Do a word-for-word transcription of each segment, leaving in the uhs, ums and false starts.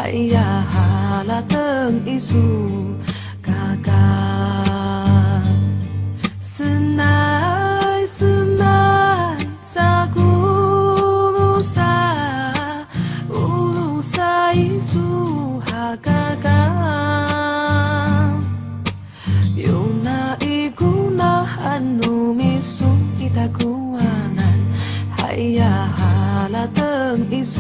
海呀哈拉等一束嘎嘎，斯奈斯奈萨咕噜萨，乌噜萨一束哈嘎嘎，有那一股那汗努米苏伊达古瓦南，海呀哈拉等一束。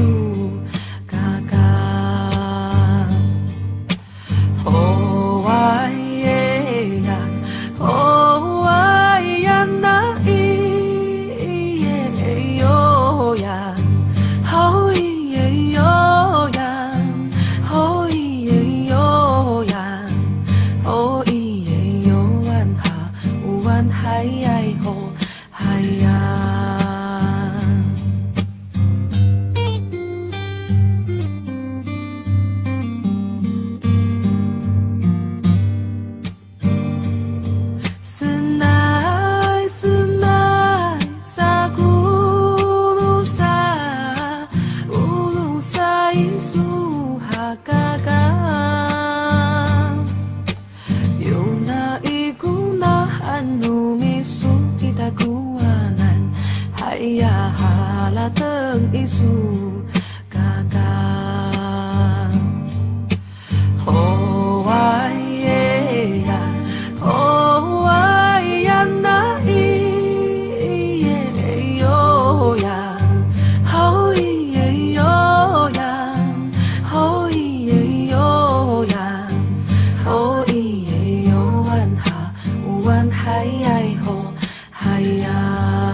等一束嘎嘎，哦哇耶呀，哦哇呀那咿耶哟呀，好咿耶哟呀，好咿耶哟呀，好咿耶哟万哈万海呀吼海呀。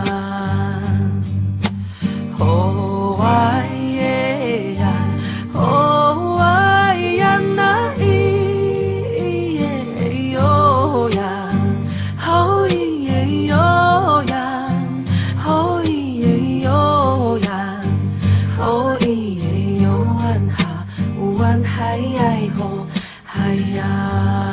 哦哇耶呀，哦哇呀那咿耶哟呀，好咿耶哟呀，好咿耶哟呀，好咿耶哟万哈万海呀吼海呀。